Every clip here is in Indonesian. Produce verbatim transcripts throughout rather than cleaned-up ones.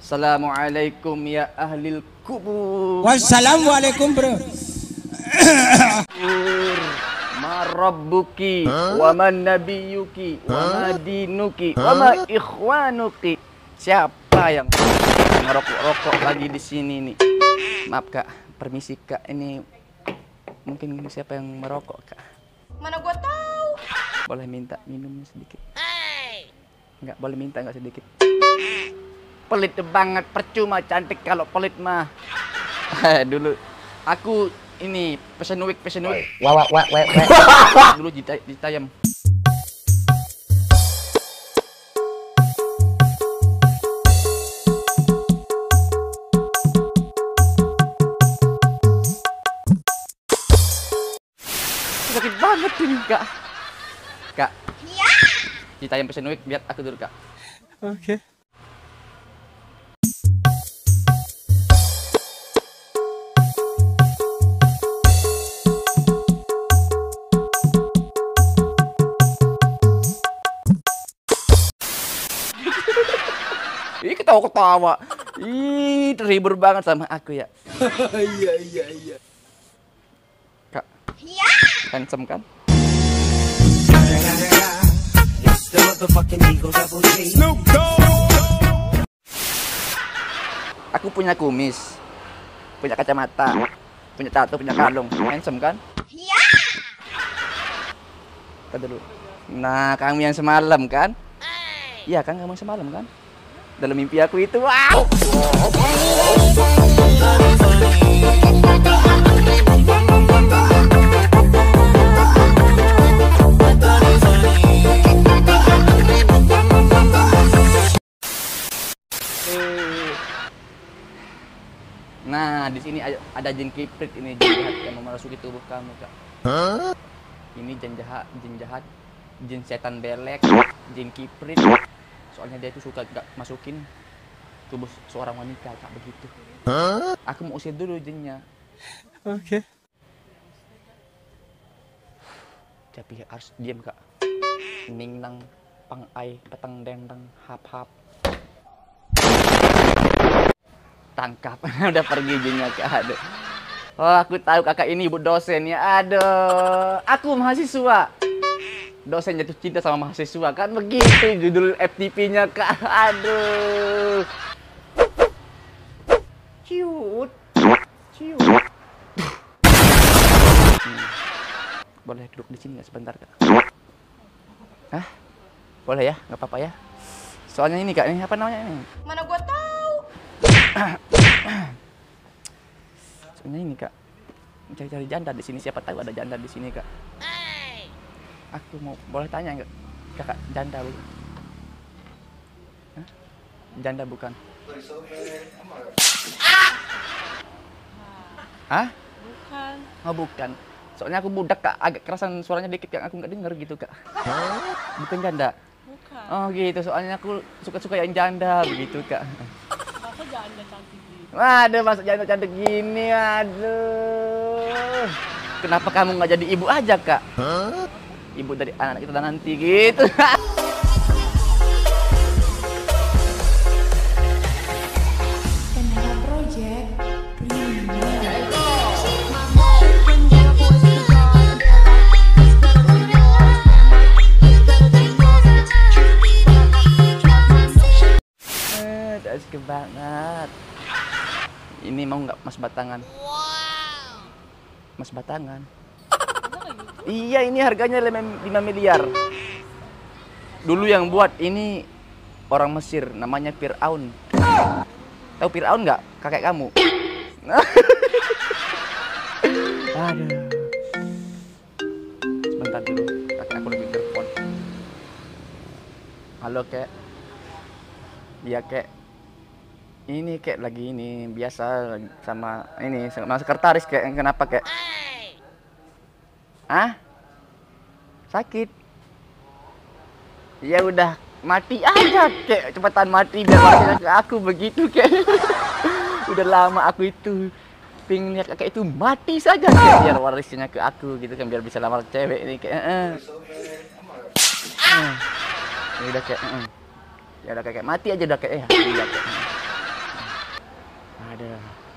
Assalamualaikum ya ahlil kubur. Wassalamualaikum bro. Ma rabbuki wa man nabiyuki wa ma dinuki wa ma ikhwanuki. Siapa yang ngerokok-rokok lagi di sini nih? Maaf kak, permisi kak, ini mungkin siapa yang merokok kak? Mana gua tahu. Boleh minta minumnya sedikit? Enggak boleh minta, enggak sedikit. Pelit banget, percuma cantik kalau pelit mah. Dulu aku ini fashion week fashion week. Wah wah wah wah. Dulu di di Tayam. Sakit banget ini kak. Kak. Iya. Di Tayam fashion week, biar aku dulu kak. Oke. Okay. Ih, ketawa-ketawa. Ih, terhibur banget sama aku ya. Iya iya iya. Kak. Iya. Handsome kan? Aku punya kumis, punya kacamata, punya tato, punya kalung. Handsome kan? Iya. Kita dulu. Nah, kamu yang semalam kan? Iya kan, kamu yang semalam kan? Dalam mimpi aku itu, wow. Nah, di sini ada jin kiprit, ini jin jahat yang memasuki tubuh kamu, Kak. Huh? Ini jin jahat, jin jahat, jin setan belek, jin kiprit. Soalnya dia itu suka gak masukin tubuh seorang wanita, Kak, begitu. Huh? Aku mau usir dulu jinnya. Oke. Okay. Tapi harus diam, Kak. Ning nang pang ai petang dendang hap hap. Tangkap. Udah pergi jinnya, Kak. Aduh. Oh, aku tahu kakak ini ibu dosen ya. Aduh. Aku mahasiswa. Dosen jatuh cinta sama mahasiswa, kan begitu judul F T P-nya, Kak. Aduh. Ciut. Ciut. Hmm. Boleh duduk di sini nggak sebentar, Kak? Hah? Boleh ya? Nggak apa-apa ya? Soalnya ini, Kak, ini apa namanya ini? Mana gua tahu. Soalnya ini, Kak. Cari-cari janda di sini, siapa tahu ada janda di sini, Kak. Aku mau boleh tanya nggak, kakak janda bukan? Hah? Janda bukan? Hah? Bukan. Oh bukan. Soalnya aku budak, Kak, agak kerasan suaranya dikit yang aku nggak denger gitu, Kak. Bukan janda? Bukan. Oh gitu, soalnya aku suka-suka yang janda begitu, Kak. Masa janda cantik gitu? Waduh, masuk janda cantik gini, aduh. Kenapa kamu nggak jadi ibu aja, Kak? Ibu dari anak kita nanti gitu. Kenapa Project Eh, asik banget. Ini mau nggak Mas Batangan? Mas Batangan. Iya, ini harganya lima miliar. Dulu yang buat ini orang Mesir, namanya Fir'aun. Tahu Fir'aun nggak? Kakek kamu. Aduh. Sebentar dulu, kakek aku lagi telepon. Halo, Kek. Iya, Kek. Ini Kek lagi ini biasa sama ini sama sekretaris, Kek. Kenapa, Kek? Ah? Sakit? Ya udah mati aja, Kek. Cepetan mati biar warisnya ke aku begitu, Kek. Udah lama aku itu pengen lihat kakek itu mati saja, Kek. Biar warisnya ke aku gitu kan, biar bisa lamar cewek ini, Kek. Heeh. Ya udah, Kek. Heeh. Ya udah, Kek. Mati aja udah, Kek. Ya, iya, Kek. Ada.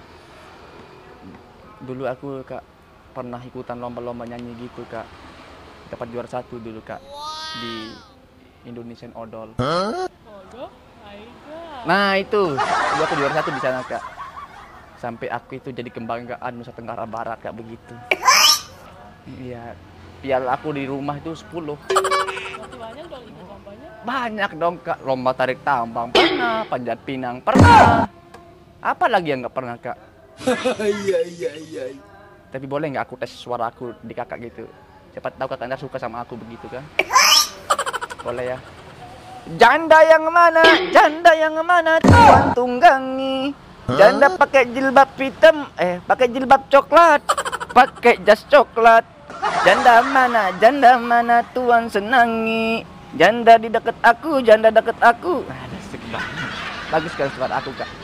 Dulu aku kak pernah ikutan lomba-lomba nyanyi gitu kak. Dapat juara satu dulu kak di Indonesian Idol. Bodoh, Aiga. Nah itu, dulu aku juara satu di sana kak. Sampai aku itu jadi kebanggaan Nusa Tenggara Barat kak begitu. Iya, piala aku di rumah itu sepuluh. Berarti banyak dong ikut lombanya. Banyak dong kak, lomba tarik tambang pernah, panjat pinang pernah. Apa lagi yang nggak pernah kak? Iya iya iya. Tapi boleh nggak aku tes suara aku di kakak gitu? Cepat tahu kakak anda suka sama aku begitu kan? Boleh ya? Janda yang mana? Janda yang mana? Tuan tunggangi. Janda pakai jilbab hitam, eh pakai jilbab coklat, pakai jas coklat. Janda mana? Janda mana? Tuan senangi. Janda di deket aku, janda deket aku. Ada asik banget. Bagus sekali suara aku kak.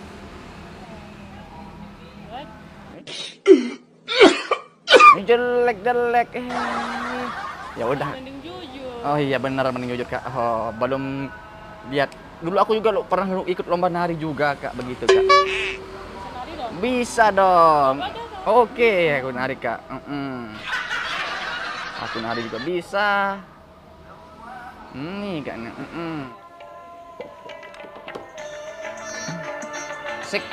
What? Ini jelek jelek. Eh. Ya udah. Mending jujur. Oh iya benar mending jujur kak. Oh belum lihat. Dulu aku juga lo, pernah lo, ikut lomba nari juga kak begitu kak. Bisa nari dong. Bisa dong. Coba dong, kamu. Oke aku nari kak. Mm-mm. Aku nari juga bisa. Ini kak. Mm-mm. Asik.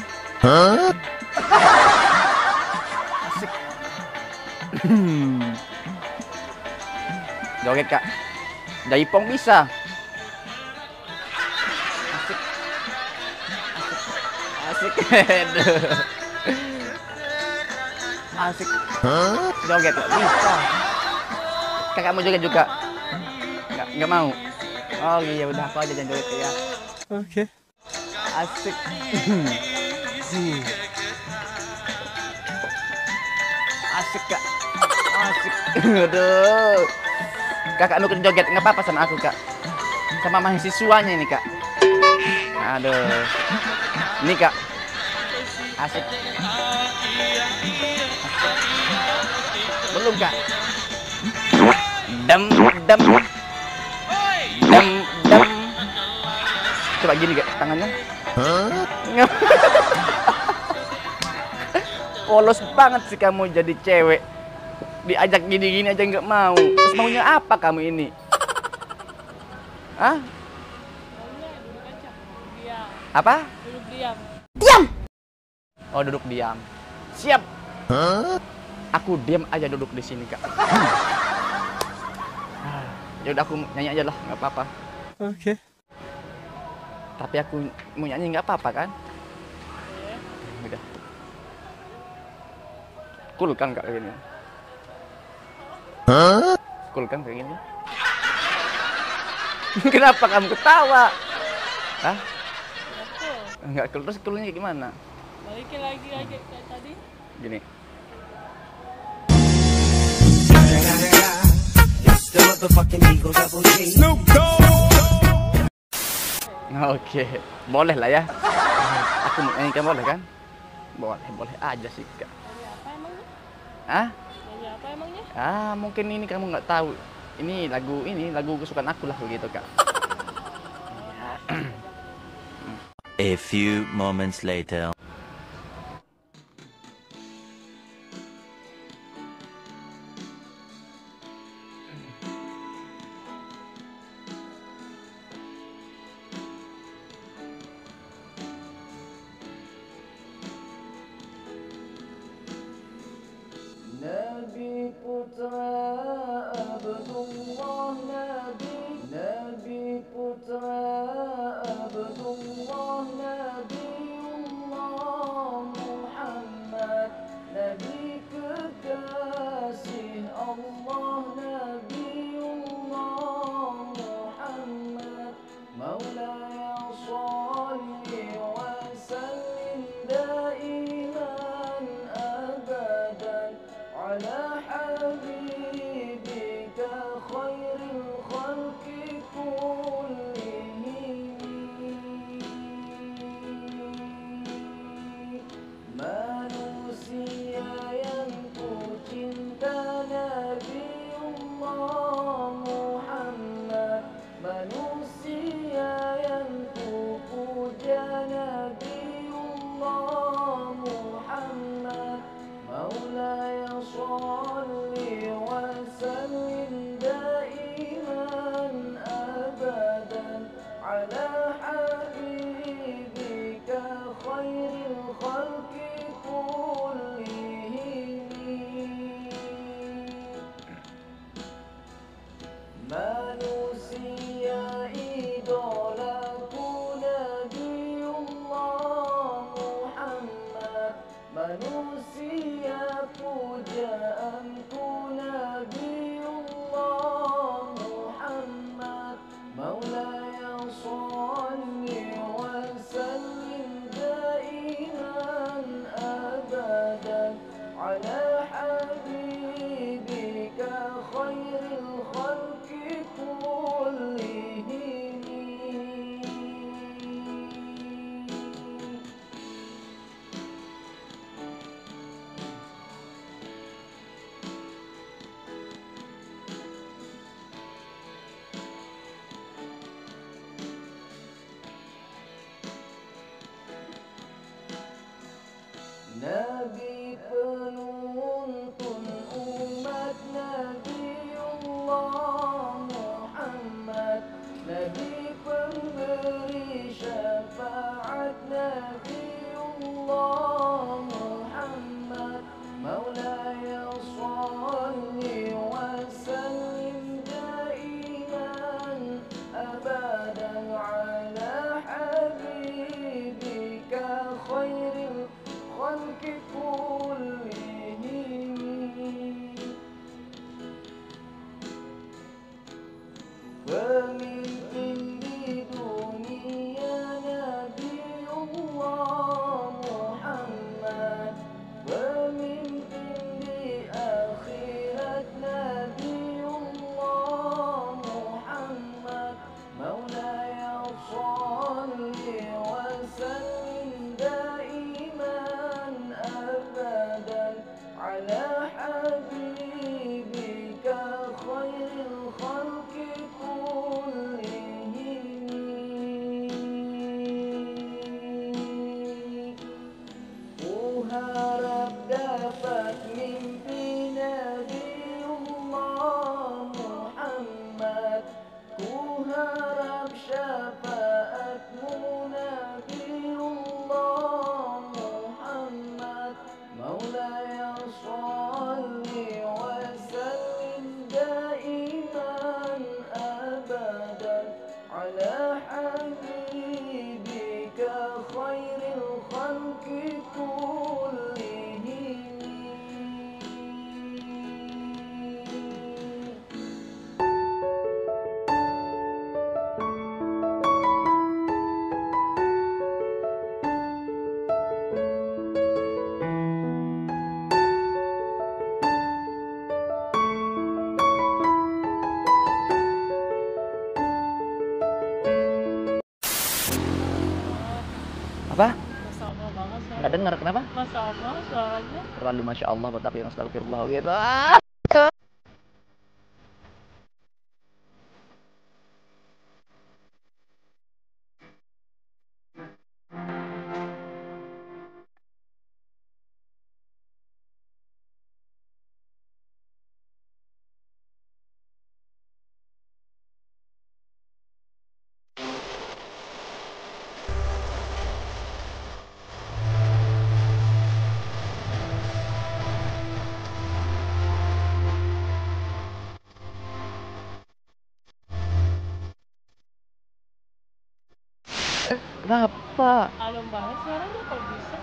Asik. Joget kak. Jaipong bisa. Asik. Asik. Asik. Asik. Joget kak bisa. Kakak mau joget juga? Nggak, nggak mau. Oh iya udah aku aja jangan joget ya. Oke. Asik. Asik kak. Asik. Aduh. Kakak nukut joget nggak apa-apa sama aku kak. Sama mahasiswanya ini kak. Aduh. Ini kak. Asik. Belum kak. Dem dem. Dem dem. Coba gini kak tangannya. Polos banget sih kamu jadi cewek. Diajak gini-gini aja nggak mau. Terus maunya apa kamu ini? Hah? Maunya duduk aja. Diam. Apa? Duduk diam. Oh duduk diam. Siap. Aku diam aja duduk di sini kak. Ah, ya udah aku nyanyi aja lah, nggak apa-apa. Oke. Tapi aku mau nyanyi nggak apa-apa kan? Ya. Udah. Cool kan kak kayak gini? Cool kan kayak gini? Kenapa kamu ketawa? Hah? Nggak cool. Enggak cool, terus coolnya gimana? Balikin lagi lagi kayak tadi. Gini. Oke, boleh lah ya. Aku mau nyanyikan boleh kan? Boleh, boleh aja sih kak. Nyanyi apa emangnya? Ah? Nyanyi apa emangnya? Ah, mungkin ini kamu nggak tahu. Ini lagu ini lagu kesukaan aku lah begitu kak. A few moments later. Nabi putra Abdullah Nabi Nabi putra Abdullah Nabiullah Muhammad Nabi kekasih Allah Nabiullah Muhammad Maulaya sholli wa sallim daiman abadan على حبيبك خير الخلق كلهم على حبيبك خير الخلق كلهم ما نسي إدولة نبي الله محمد manusia pujaanku Nabi Allah Muhammad Maulaya sholli wa sallim daiman abadan ala habibika khairil khalqi kullihim. Nabi penuntun umat Nabiullah Muhammad Nabi pemberi syafaat Nabiullah Muhammad Maulaya sholli wa sallim daiman abadan ala habibika khairil khalqi kullihim. Pemimpin di dunia Nabiullah Muhammad pemimpin di akhirat Nabiullah Muhammad Maulaya sholli wa sallim daiman abadan ala habibika khairil khalqi kullihim. Ku harap dapat mimpi Nabiullah Muhammad ku harap syafaatmu Nabiullah Muhammad Maulaya sholli wa sallim daiman abadan ala habibika khairil khalqi kullihim. Apa? Masya Allah banget suaranya. Nggak dengar, kenapa? Masya Allah suaranya. Terlalu Masya Allah buat aku yang astagfirullah gitu. Kenapa? Halus banget suaranya kok bisa?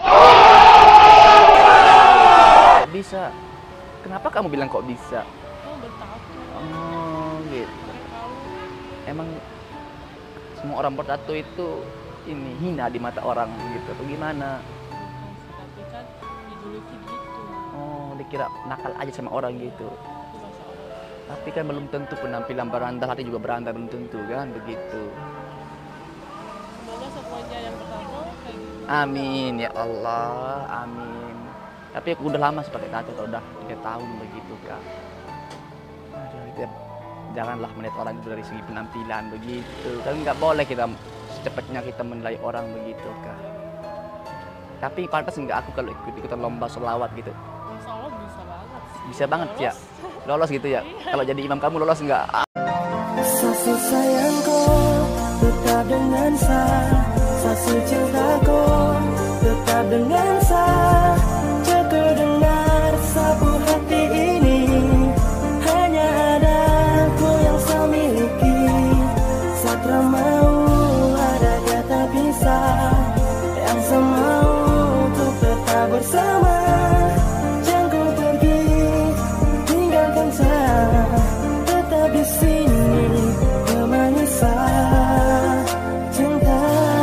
Kok bisa? Kenapa kamu bilang kok bisa? Oh bertato. Oh gitu. Tahu. Emang semua orang bertato itu ini hina di mata orang gitu atau gimana? Tapi kan dijuluki gitu. Oh, dikira nakal aja sama orang gitu. Masya Allah. Tapi kan belum tentu penampilan berandal, hati juga berandal, belum tentu kan begitu. Semoga semuanya yang bertato kayak gitu. Amin ya Allah, amin. Tapi aku udah lama sepakai tato, atau udah tiga tahun begitu kak. Aduh, itu janganlah melihat orang itu dari segi penampilan begitu. Kan nggak boleh kita secepatnya kita menilai orang begitu kak. Tapi pantas nggak aku kalau ikut ikutan lomba sholawat gitu? Insya Allah bisa banget sih. Bisa banget ya, Lolos. lolos gitu ya. Iya. Kalau jadi imam kamu lolos nggak? Kasih sayangku tetap dengan saya, saksi cintaku tetap dengan saya. Cukup dengar sapu hati ini, hanya ada aku yang saya miliki. Satra mau ada kata bisa, yang saya mau untuk tetap bersama. Jangan kau pergi, tinggalkan saya, tetap di sini temani saya, cinta.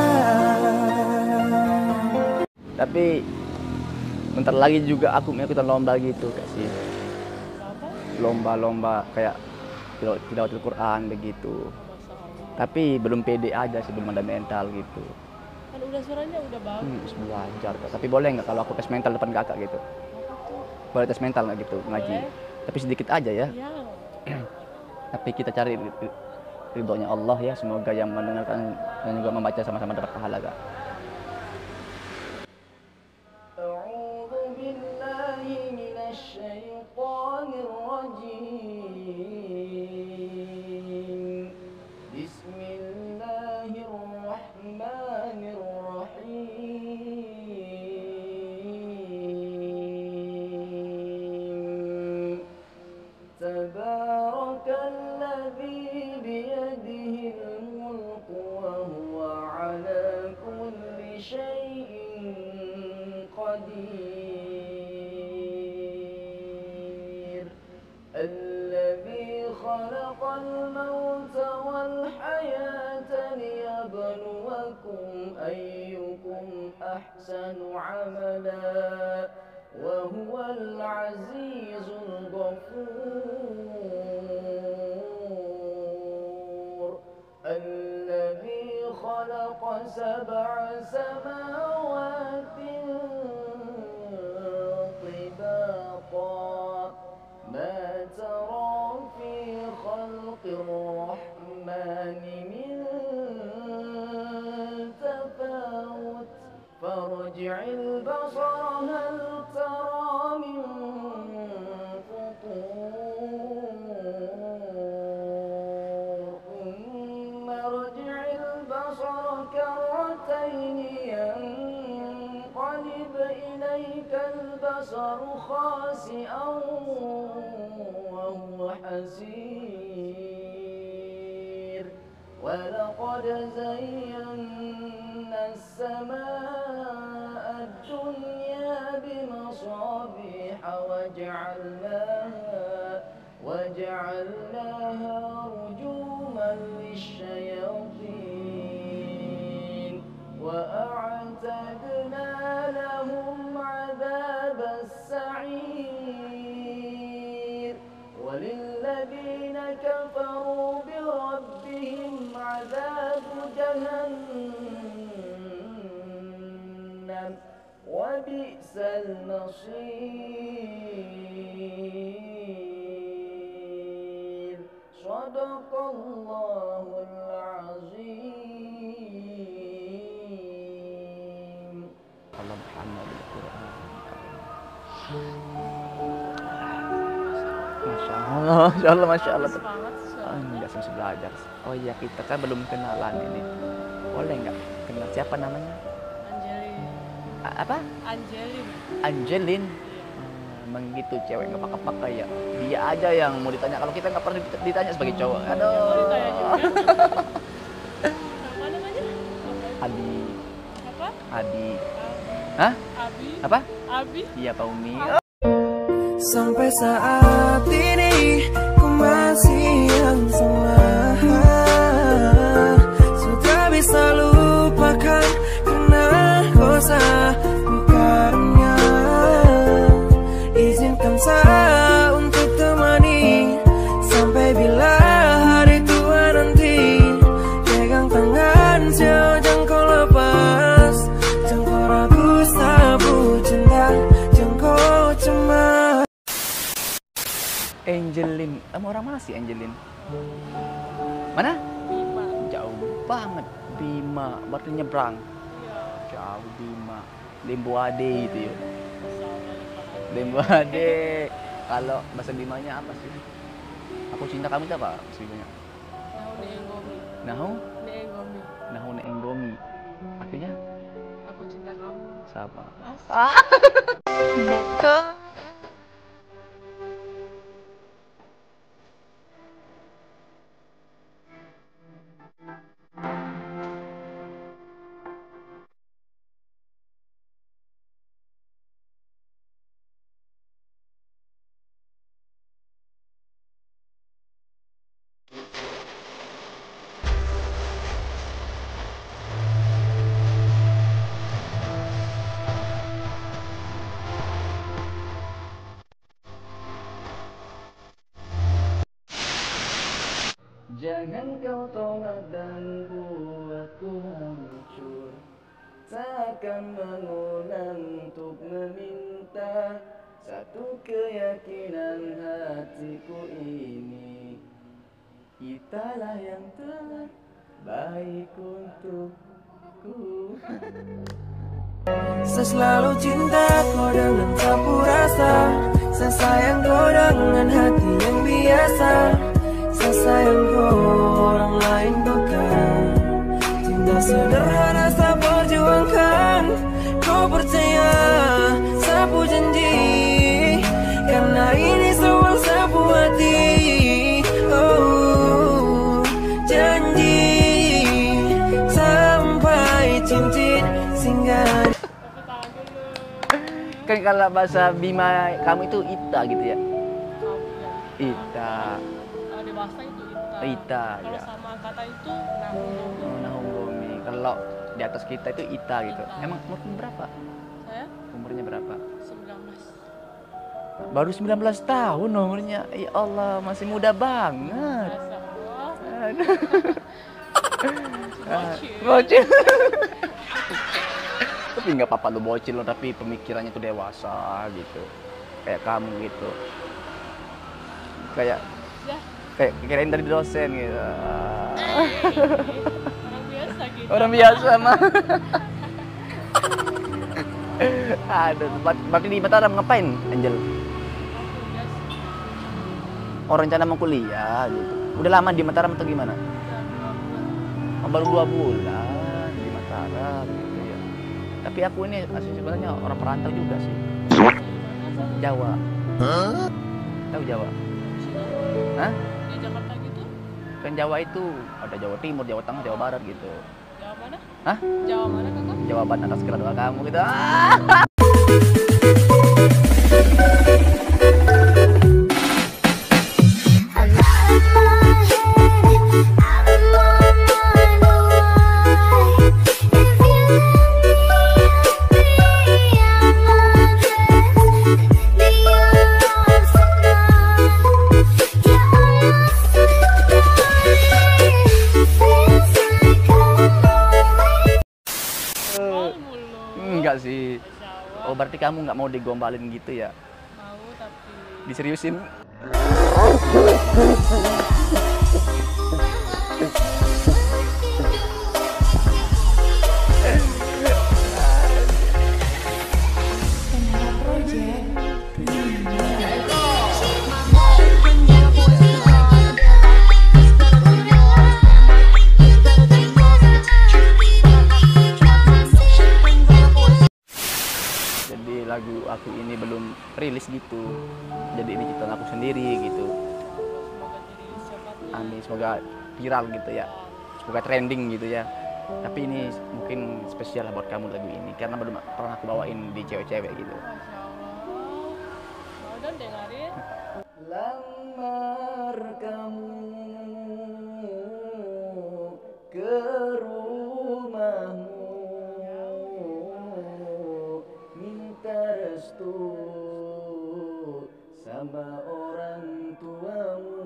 Tapi bentar lagi juga aku mau ikutan lomba gitu kasih. Lomba-lomba kayak tilawat tilawatul Quran begitu. Tapi belum pede aja sih, belum ada mental gitu. Kan udah suaranya udah bagus. Hmm, harus belajar Kak. Tapi boleh nggak kalau aku tes mental depan kakak gitu? Boleh tes mental nggak gitu ngaji? Boleh. Tapi sedikit aja ya. Ya. Tapi kita cari ri- ridhonya Allah ya. Semoga yang mendengarkan dan juga membaca sama-sama dapat pahala Kak. أعوذ بالله من الشيطان الرجيم بسم الله الرحمن الرحيم تبارك الذي بيده الملك وهو على كل شيء قدير الذي خلق الموت والحياة ليبلوكم أيكم أحسن عملا وهو العزيز الغفور الذي خلق سبع سماوات طباقا ما ترى في خلق الرحمن من تفاوت فارجع البصر هل ترى من فطور ثم ارجع البصر كرتين ينقلب إليك البصر خاسئا وهو حسير ولقد زينا السماء الدنيا بمصابيح وجعلناها وجعلناها رجوما للشياطين وأعتدنا لهم عذاب السعير وللذين كفروا بربهم عذاب جهنم وبئس المصير صدق الله العظيم. Allah Muhammad Al-Quran. Masya Allah, Masya Allah, Masya Allah. Semangat Ah, suaranya. nggak sempat belajar. Oh iya, kita kan belum kenalan ini. Boleh nggak kenal siapa namanya? Angelin. A- apa? Angelin. Angelin. Hmm, emang gitu cewek nggak pakai-pakai ya. Dia aja yang mau ditanya. Kalau kita nggak pernah dit- ditanya sebagai cowok. Oh, ditanya Aduh. juga. Apa namanya? Adi, Apa? Adi. Hah? Abi. Apa? Abi. Iya Pak Umi. Sampai saat ini ku masih yang sama, sudah bisa lupakan karena kosa bukannya. Izinkan saya untuk temani sampai bila hari tua nanti. Pegang tangan jangan kau lepas, jangan kau ragu sabu cinta, jangan kau cemas. Angelin, kamu orang mana sih Angelin? Mana? Bima. Jauh banget. Bima, berarti nyebrang. Iya. Jauh Bima. Lembu Ade itu ya. Masalah. Lembu Ade. Kalau bahasa Bimanya apa sih? Aku cinta kamu itu apa bahasa Bimanya? Nahu ni enggomi. Nahu? Ni enggomi. pertama. Jangan kau tolak dan buatku hancur, takkan mengulang untuk meminta satu keyakinan hatiku ini. Kitalah yang terbaik untukku. Saya selalu cinta kau dengan sapu rasa, saya sayang kau dengan hati yang biasa. Saya sayang kau, orang lain bukan. Cinta sederhana saya perjuangkan. Kau percaya, sapu janji, karena ini soal sapu hati. Oh, janji sampai cincin singgah. Kan kalau bahasa Bima kamu itu Ita gitu ya? Ita. Kalau dewasa itu Ita. Ita, Kalau ya. sama kata itu Nahum. Oh, Nahumbomi. Kalau di atas kita itu Ita gitu. Ita. Emang umurnya berapa? Saya Umurnya berapa? sembilan belas. Baru sembilan belas tahun umurnya. Ya Allah, masih muda banget. Masya Allah. Aduh. Bocil. Bocil. Tapi nggak apa-apa lu bocil lo, tapi pemikirannya tuh dewasa gitu. Kayak kamu gitu. Kayak Ya, kayak kirain dari dosen gitu. orang biasa gitu. Orang biasa mah. Aduh, ber- berarti di Mataram ngapain, Angel? Oh, rencana mau kuliah gitu. Udah lama di Mataram atau gimana? Oh, baru dua bulan di Mataram gitu ya. Tapi aku ini asli sebenarnya orang perantau juga sih. Jawa. Tahu Jawa? Hah? Di Jakarta gitu? Kan Jawa itu ada Jawa Timur, Jawa Tengah, Jawa Barat gitu. Jawa mana? Hah? Jawa mana kakak? Jawaban atas segala doa kamu gitu. Ah! Oh, mulu. Enggak sih. Masya Allah. Oh, berarti kamu nggak mau digombalin gitu ya? Mau tapi Diseriusin? Jadi lagu aku ini belum rilis gitu. Jadi ini ciptaan aku sendiri gitu. semoga jadi siapa tuh. Amin, semoga viral gitu ya. Semoga trending gitu ya. Tapi ini mungkin spesial lah buat kamu lagu ini karena belum pernah aku bawain di cewek-cewek gitu. Masya Allah. Mau dong dengerin. Lamar kamu ke rumahmu, minta restu sama orang tuamu,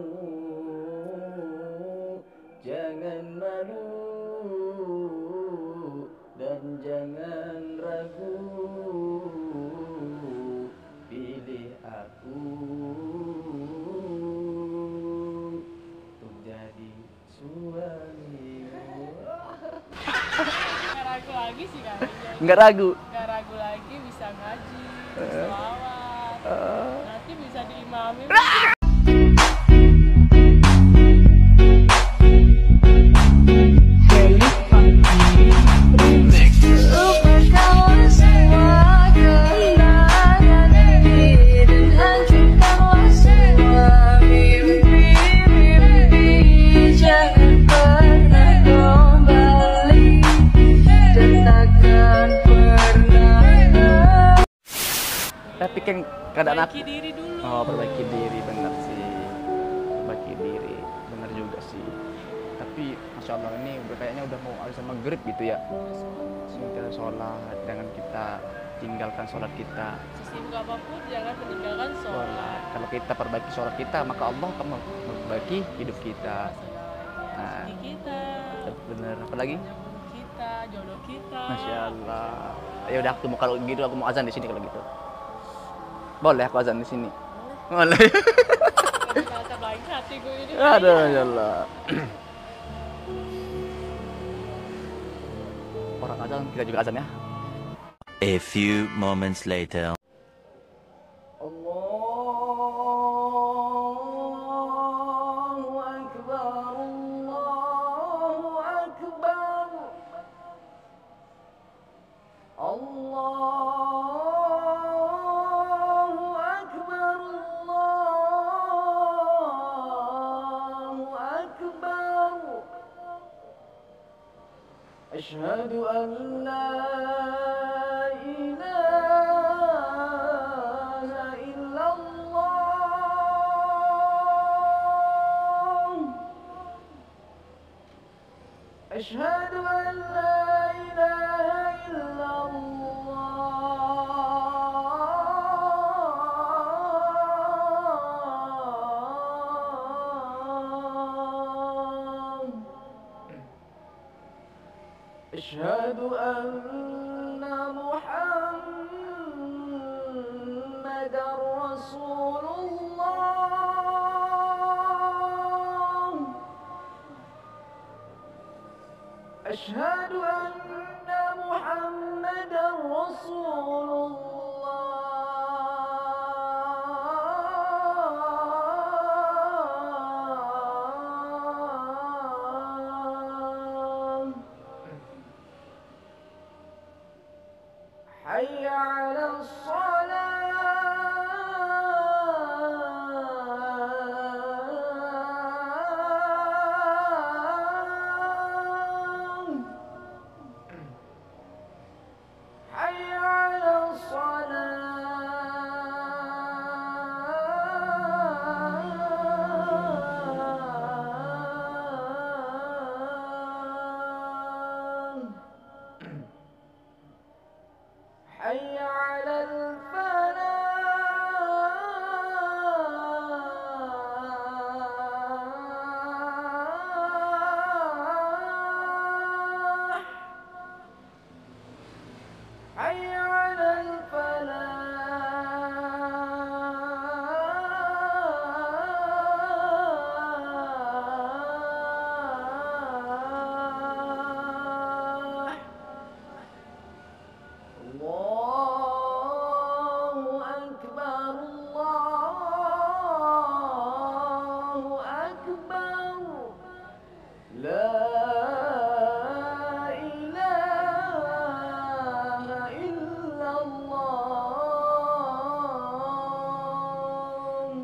jangan malu dan jangan ragu, pilih aku untuk jadi suamimu. Nggak ragu lagi sih kali. Nggak ragu. Nggak ragu lagi, bisa ngaji, selawat. Nanti bisa diimamin. Lupakan semua kan keadaan aku. Perbaiki diri dulu. Oh, perbaiki diri, bener sih. Perbaiki diri, bener juga sih. Tapi masya Allah ini udah kayaknya udah mau azan maghrib gitu ya. Kita sholat, jangan kita tinggalkan sholat kita. Sesibuk apapun jangan meninggalkan sholat. Sholat. Kalau kita perbaiki sholat kita, maka Allah akan memperbaiki hidup kita. Nah, Rezeki kita, bener. Apa lagi? nyambung kita, jodoh kita. Masya Allah. Ya udah aku mau kalau gitu aku mau azan di sini kalau gitu. Boleh aku azan di sini. Boleh. Merasa baik hati gue ini. Aduh, Masya Allah. Orang azan kita juga azan ya. A few moments later. Allahu Akbar, Allahu Akbar, Allahu Akbar, Allahu Akbar. Asyhadu an la ilaha illallah. Asyhadu an la ilaha illallah. Asyhadu anna Muhammadar Rasulullah. Asyhadu anna Muhammadar Rasulullah. حي على الصلاة. حي على الصلاة. حي على الفلاح. حي على الفلاح. الله أكبر، الله أكبر. لا إله إلا الله.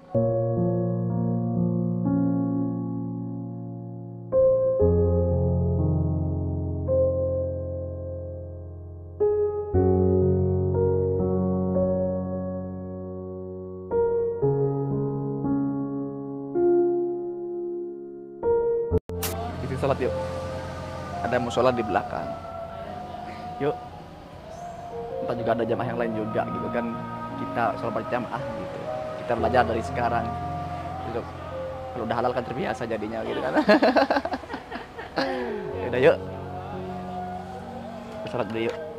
Kita sholat yuk. Ada musola di belakang. Yuk. Entah juga ada jamaah yang lain juga gitu kan. Kita sholat berjamaah gitu. Kita belajar dari sekarang. Gitu. Kalau udah halal kan terbiasa jadinya gitu kan. Udah yuk. Sholat dulu yuk.